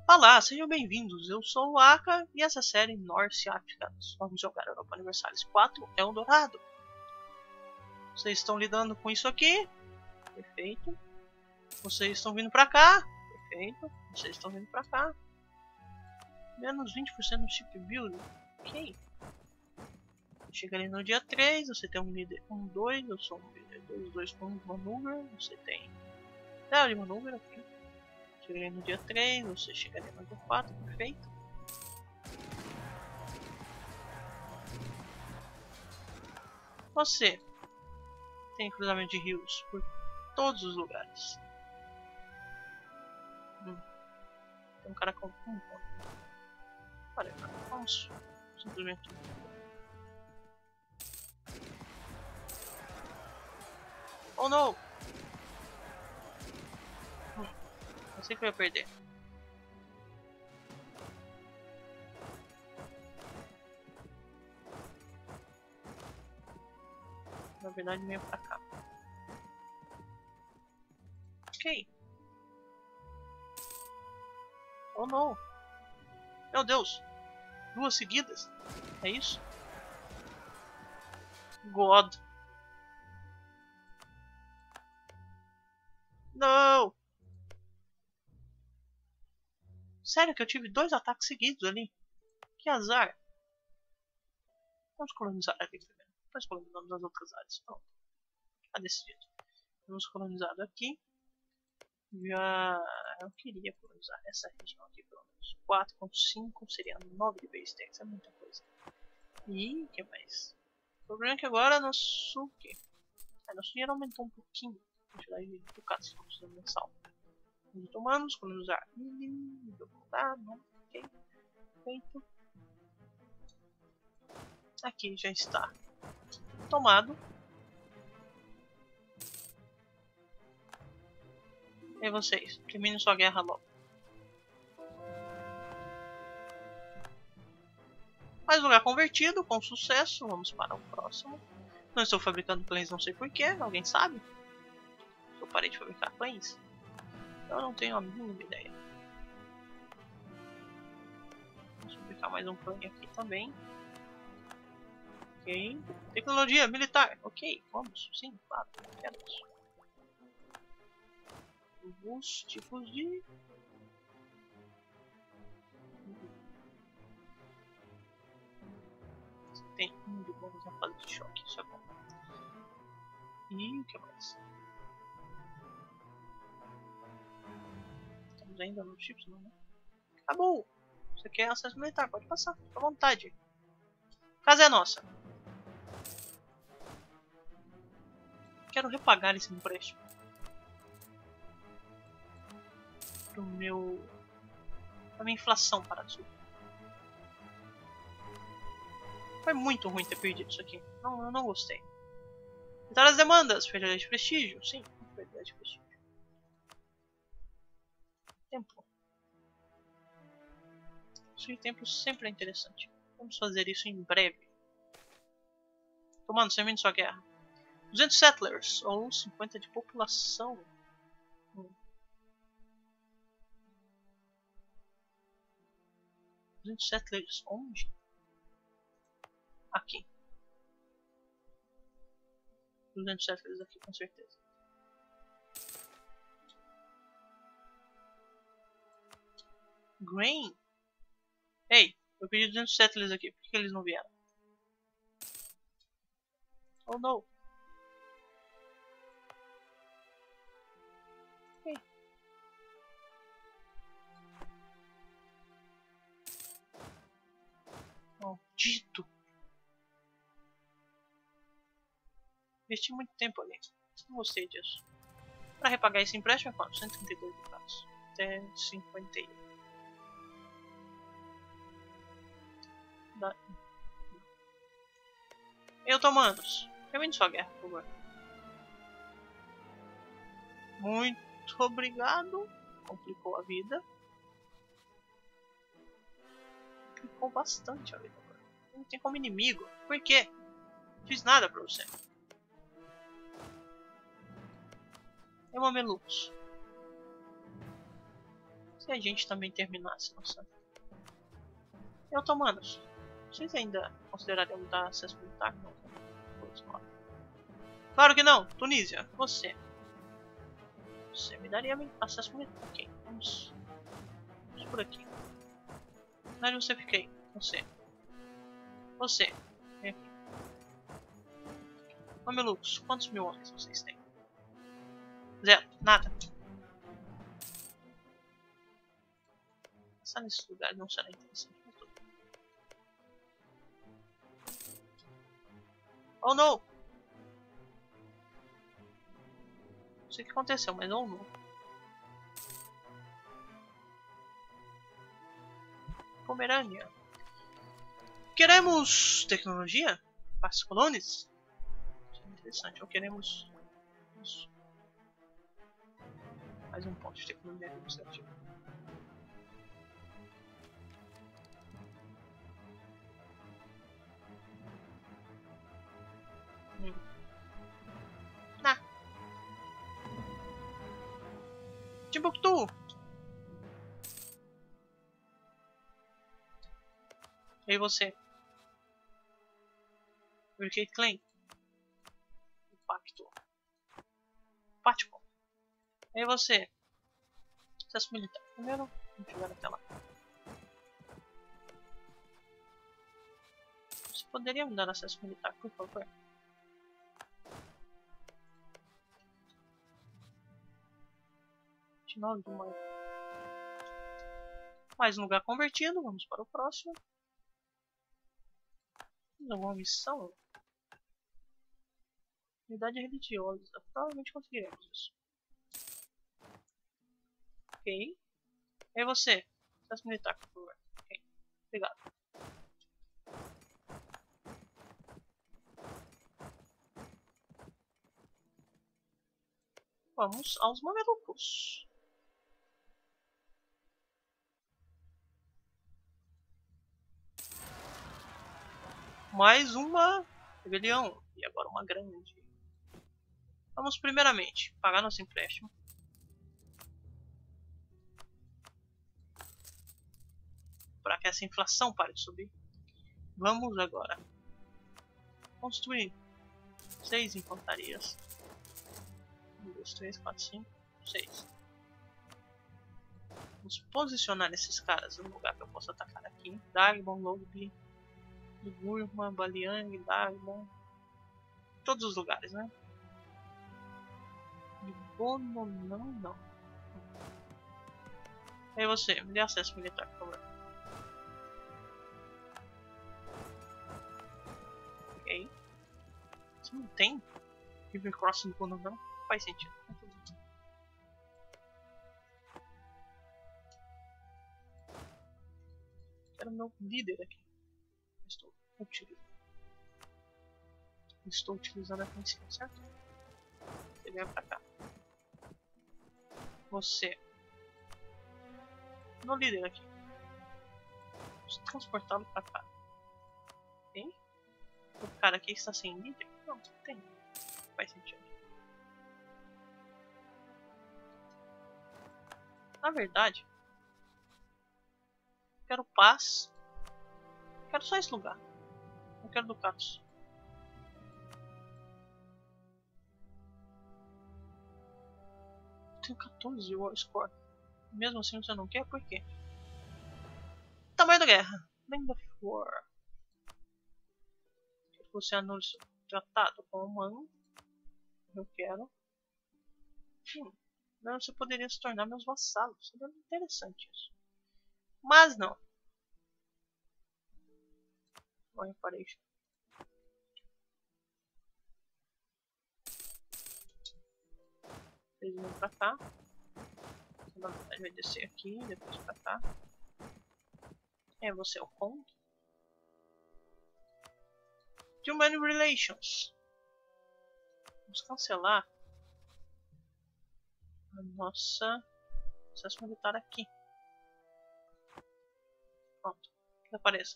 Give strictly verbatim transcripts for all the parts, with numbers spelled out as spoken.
Olá, sejam bem-vindos. Eu sou o Aka e essa série North Africa. Vamos jogar Europa Universalis quatro Eldorado. Vocês estão lidando com isso aqui? Perfeito. Vocês estão vindo pra cá? Perfeito. Vocês estão vindo pra cá? Menos vinte por cento no chip build. Ok. Chega ali no dia três, você tem um líder um dois, eu sou um líder dois dois com um maneuver, você tem zero de maneuver aqui. Chega ali no dia três, você chega ali no dia quatro, perfeito. Você tem cruzamento de rios por todos os lugares. Hum. Tem um cara com um ponto. Olha, vamos simplesmente. Oh não! Hum. Eu sei que eu ia perder. Na verdade, venho pra cá. Ok. Oh não! Meu Deus! Duas seguidas? É isso? God! Não! Sério que eu tive dois ataques seguidos ali? Que azar! Vamos colonizar aqui primeiro. Depois colonizamos as outras áreas. Pronto. Tá decidido. Temos colonizado aqui. Já eu queria colonizar essa região aqui pelo menos. quatro ponto cinco seria nove de base tax. É muita coisa. E o que mais? O problema é que agora nosso. O quê? É, nosso dinheiro aumentou um pouquinho. A quantidade de ducados que estamos usando mensal. Os otomanos, colonizar. Tá, não. Ok. Feito. Aqui já está tomado. E vocês? Terminem sua guerra logo. Mais lugar convertido, com sucesso. Vamos para o próximo. Não estou fabricando planes, não sei porquê. Alguém sabe? Eu parei de fabricar planes. Eu não tenho a mínima ideia. Vamos fabricar mais um plane aqui também. Ok. Tecnologia militar. Ok, vamos. Sim, claro. Queremos. Alguns tipos de... Tem um de bônus na fase de choque. Isso é bom. E o que mais? Estamos ainda no chips, não, né? Acabou! Você quer acesso militar? Pode passar. Fica à vontade. A casa é nossa. Quero repagar esse empréstimo. Pro meu... Pra minha inflação para subir. Foi muito ruim ter perdido isso aqui. Não, eu não gostei. Evitar as demandas. Perda de prestígio. Sim, perda de prestígio. Tempo. Isso de tempo sempre é interessante. Vamos fazer isso em breve. Tomando, termine sua guerra. duzentos settlers, ou cinquenta de população. Hum. duzentos settlers, onde? Aqui. duzentos settlers aqui, com certeza. Grain? Ei, eu pedi duzentos settlers aqui, por que eles não vieram? Oh não. Ei. Maldito. Investi muito tempo ali. Não gostei disso. Para repagar esse empréstimo é quanto? cento e trinta e dois ducados. Até cinquenta e um. Da... Ei, otomanos. Termine sua guerra, por favor. Muito obrigado. Complicou a vida. Complicou bastante a vida agora. Não tem como inimigo. Por quê? Não fiz nada pra você. É uma Mamelucos. Se a gente também terminasse nossa... E otomanos, vocês ainda considerariam dar acesso militar? Não. Claro que não! Tunísia, você. Você me daria acesso militar. Ok, vamos... Vamos por aqui. Onde você fica aí? Você. Você. Vem aqui. Mamelucos, quantos mil homens vocês têm? Zero. Nada. Passar nesse lugar não será interessante. Oh não! Não sei o que aconteceu, mas oh não. Pomerânia. Queremos tecnologia? Para as colônias? Isso é interessante. Ou queremos isso. Mais um ponto de tecnologia administrativa. Hum. Ah. Timbuktu! E aí você? Hurricane Clan. Impacto. Pático. E aí você? Acesso militar. Primeiro, vamos chegar até lá. Você poderia me dar acesso militar, por favor? vinte e nove de maio. Mais um lugar convertido. Vamos para o próximo. Temos alguma missão? Unidade religiosa. Provavelmente conseguiremos isso. Ok. E aí você? Acesso militar, por favor. Ok. Obrigado. Vamos aos mamelucos. Mais uma rebelião. E agora uma grande. Vamos primeiramente pagar nosso empréstimo. Para que essa inflação pare de subir. Vamos agora construir seis infantarias. um, dois, três, quatro, cinco, seis. Vamos posicionar esses caras no lugar que eu posso atacar aqui. Dagbon, Logbi, Ligurma, Baliang, Dagbon. Todos os lugares, né? Libono, não, não. E aí você, me dê acesso militar, por favor. Ok. Você não tem River Crossing do Bono, não? Faz sentido. Quero meu líder aqui. Estou utilizando. Estou utilizando aqui em cima, certo? Você vem pra cá. Você. Meu líder aqui. Vamos transportá-lo pra cá. Ok? O cara aqui está sem líder? Não, tem. Faz sentido. Na verdade, quero paz. Quero só esse lugar. Não quero ducados. Tenho quatorze War Score. Mesmo assim você não quer? Por quê? Tamanho da guerra. Land of War. Quero que você anule seu tratado com o humano. Eu quero. Hum. Não, você poderia se tornar meus vassalos. Seria interessante isso. Mas não. Não reparei. Vocês vêm pra cá. Na verdade vai descer aqui, depois pra cá. É, você é o Kong. Human Relations. Vamos cancelar a nossa acesso militar aqui. Pronto, que apareça.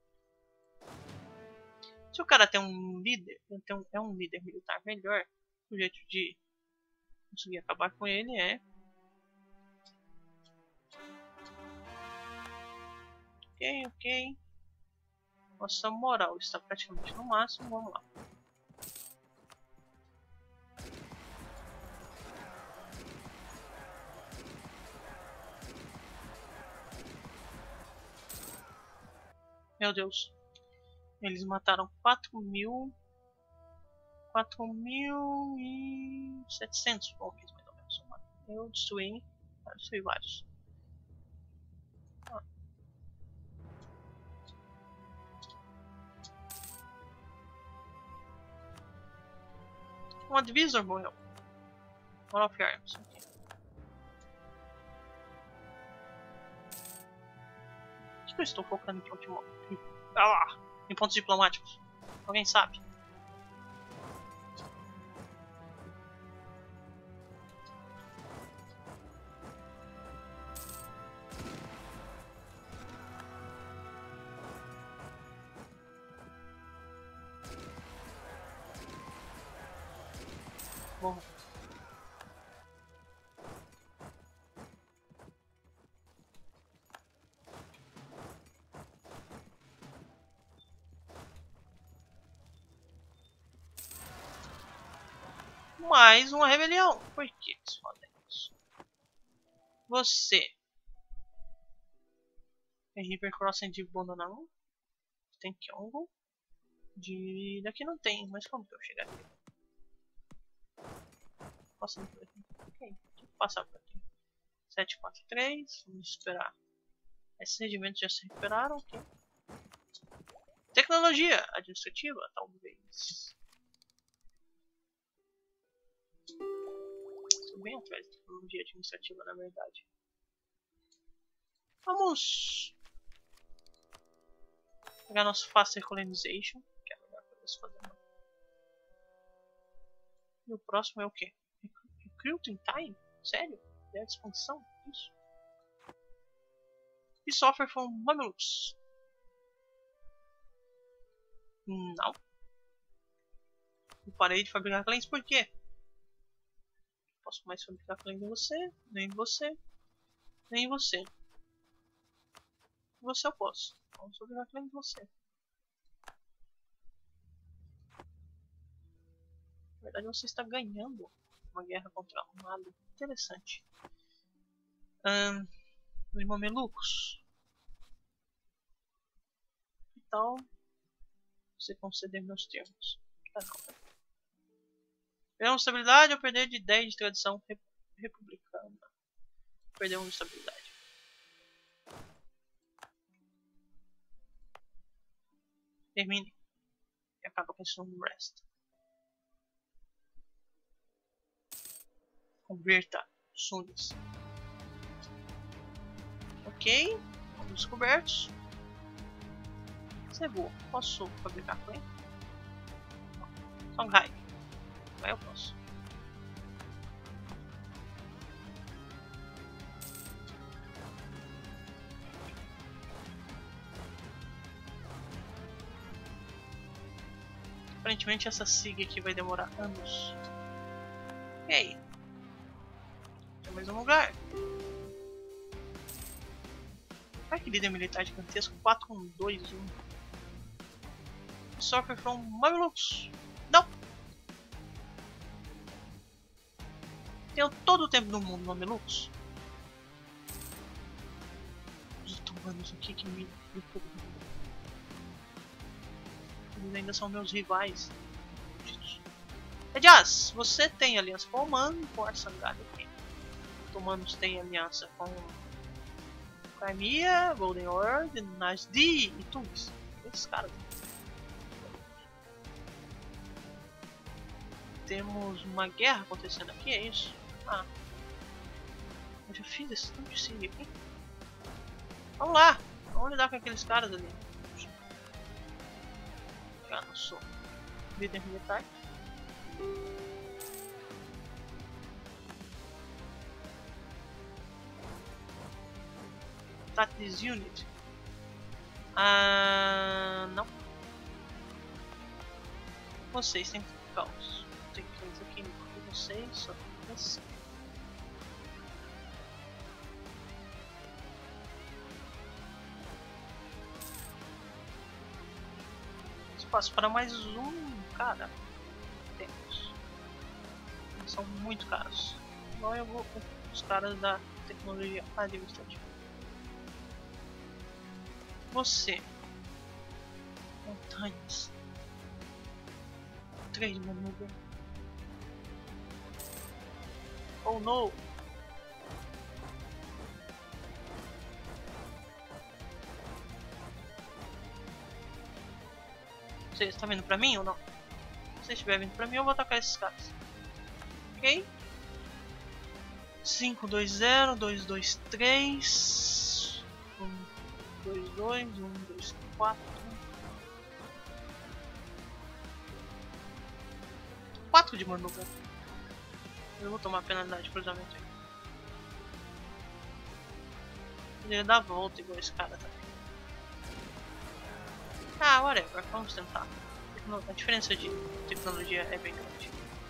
Se o cara tem um líder, tem um, é um líder militar melhor, O jeito de conseguir acabar com ele é... Ok, ok. Nossa moral está praticamente no máximo, vamos lá. Meu Deus. Eles mataram quatro mil... quatro mil e setecentos homens, mais ou menos. Eu destruí, eu destruí vários. Ah. Um advisor morreu. One of Arms. Okay. Por que eu estou focando em pontos, ah lá, em pontos diplomáticos? Alguém sabe? Bom. Mais uma rebelião. Por que eles fazem isso? Você. Tem River Crossing de Bonanão. Tem Kyongo. De... Daqui não tem, mas como que eu chegar aqui? Passando por aqui. Ok, deixa eu passar por aqui. sete quatro três. Vamos esperar. Esses regimentos já se recuperaram. Ok. Tecnologia administrativa, talvez. Estou bem atrás de tecnologia administrativa, na verdade. Vamos pegar nosso Faster Colonization, que é a melhor coisa a se fazer. E o próximo é o quê? Recruiting Time? Sério? É a expansão? Isso. E sofre from Mamelukes. Não. Eu parei de fabricar clientes por quê? Não posso mais fabricar clientes em você, nem em você, nem em você. Você eu posso. Vamos fabricar clientes em você. Na verdade você está ganhando uma guerra contra um lado interessante. Hum, os mamelucos. Que tal você conceder meus termos? Ah, não. Perder estabilidade ou perder de dez de tradição rep republicana? Perder uma estabilidade. Termine. E acaba pensando no resto. Converta Sunis. Ok. Vamos descobertos. Cebu. Posso fabricar com ele? Songhai. Vai eu posso. Aparentemente essa SIG aqui vai demorar anos. E aí? Tem mais um lugar. Olha que líder militar gigantesco. quatro um dois um. Suffer from Mamelukes. Não! Tenho todo o tempo do mundo Mamelukes. Os otomanos aqui que me... Eles ainda são meus rivais. Aliás, você tem aliança com o Oman e com o Arsangad aqui. Os otomanos têm aliança com Crimea, Golden Horde, Nasdi e Tunis. Esses caras. Temos uma guerra acontecendo aqui, é isso? Ah. Eu já fiz esse tanto de SIG aqui. Vamos lá. Vamos lidar com aqueles caras ali. Já não sou líder militar. Tactics Unit. Ah, não. Vocês têm caos. Tem coisa aqui. vocês, só esse. Espaço para mais um, cara. Temos. Eles são muito caros. Agora eu vou com os caras da tecnologia administrativa. Você. Montanhas. Três manobras. Oh no! Você está vindo pra mim ou não? Se você estiver vindo pra mim, eu vou atacar esses caras. Ok? cinco, dois, zero, dois, dois, três. um, dois, dois, um, dois, quatro. quatro de manobra. Eu vou tomar penalidade de cruzamento aí. Ele dá a volta igual esse cara também. Ah, whatever, vamos tentar. A diferença de tecnologia é bem grande.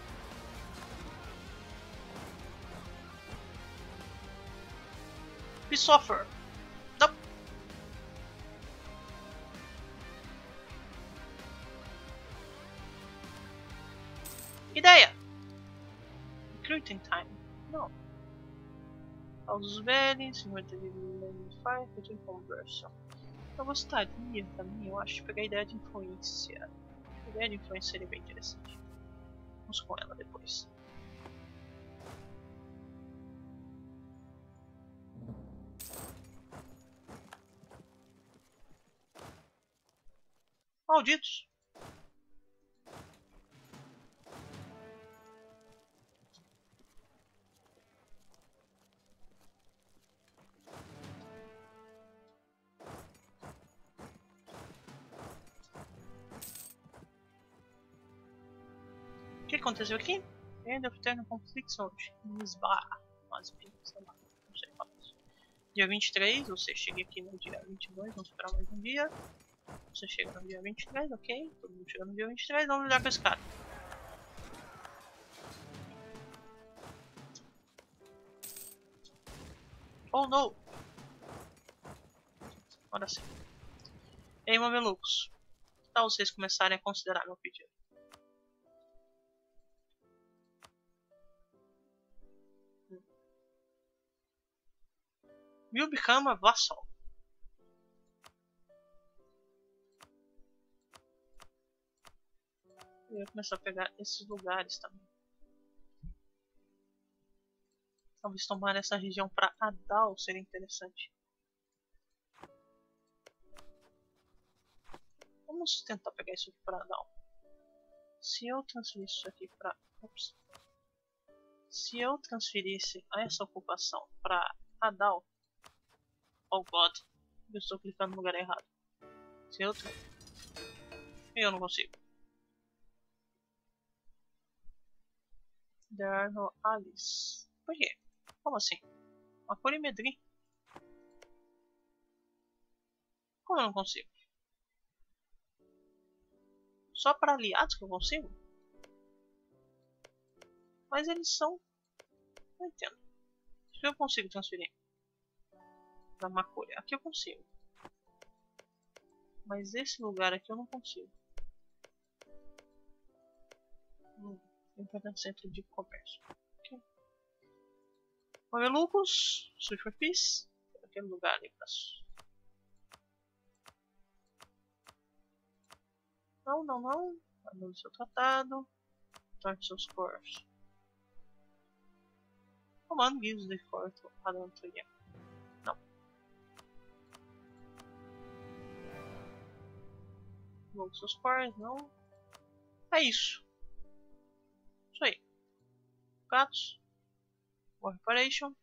We suffer. Não. Ideia! Recruiting time. Não. Aos velhos, cinquenta de Fire, Conversion. Eu gostaria também, eu acho, de pegar a ideia de influência. A ideia de influência seria bem interessante. Vamos com ela depois. Malditos! O que aconteceu aqui? End of Terno Conflicts onde? Misbar. Mas bem, sei lá, não sei falar isso. Dia vinte e três, você chega aqui no dia vinte e dois, vamos esperar mais um dia. Você chega no dia vinte e três, ok? Todo mundo chega no dia vinte e três, vamos lidar com esse cara. Oh no! Agora sim. Ei, mamelucos. Que tal vocês começarem a considerar meu pedido? You become a vassal. Eu ia começar a pegar esses lugares também. Talvez tomar essa região para Adal seria interessante. Vamos tentar pegar isso aqui para Adal. Se eu transferir isso aqui para... Ups. Se eu transferisse essa ocupação para Adal... Oh God. Eu estou clicando no lugar errado. Se eu... Eu não consigo. There are no allies. Por quê? Como assim? Uma Polimedri? Como eu não consigo? Só para aliados que eu consigo? Mas eles são... Não entendo. Se eu consigo transferir para Macori, aqui eu consigo. Mas esse lugar aqui eu não consigo. Hum, importante centro de comércio. Okay. Mamelucos, Switch for Peace. Aquele lugar ali pra... Não, não, não. Anule seu tratado. Torne seus cores. Command gives the fort to Adantoria. Não. Anule seus cores, não. É isso. Isso aí. Gatos. War Reparation.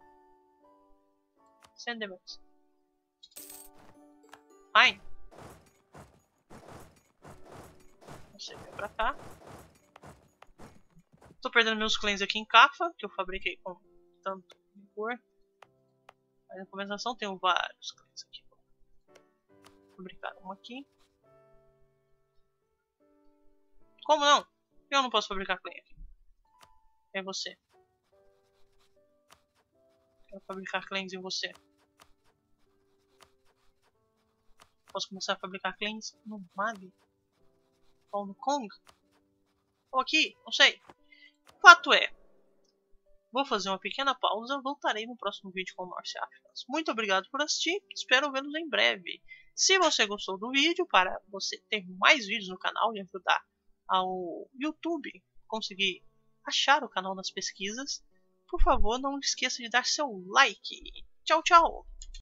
Sentiments. Fine. Você vem pra cá. Tô perdendo meus clãs aqui em Cafa, que eu fabriquei com tanto vigor. Mas na compensação tenho vários clãs aqui. Vou fabricar um aqui. Como não? Eu não posso fabricar clã aqui. É você. Quero fabricar cleans em você. Posso começar a fabricar cleans no Mali? Ou no Kong? Ou aqui? Não sei. O fato é, vou fazer uma pequena pausa, voltarei no próximo vídeo com Morse Africans. Muito obrigado por assistir, espero vê-los em breve. Se você gostou do vídeo, para você ter mais vídeos no canal e ajudar ao YouTube conseguir achar o canal nas pesquisas, por favor não esqueça de dar seu like. Tchau, tchau!